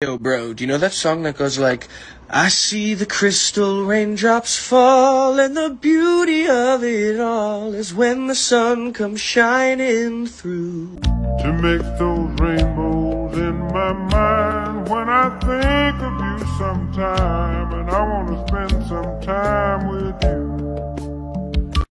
Yo, bro, do you know that song that goes like, I see the crystal raindrops fall, and the beauty of it all is when the sun comes shining through. To make those rainbows in my mind when I think of you sometime, and I want to spend some time with you.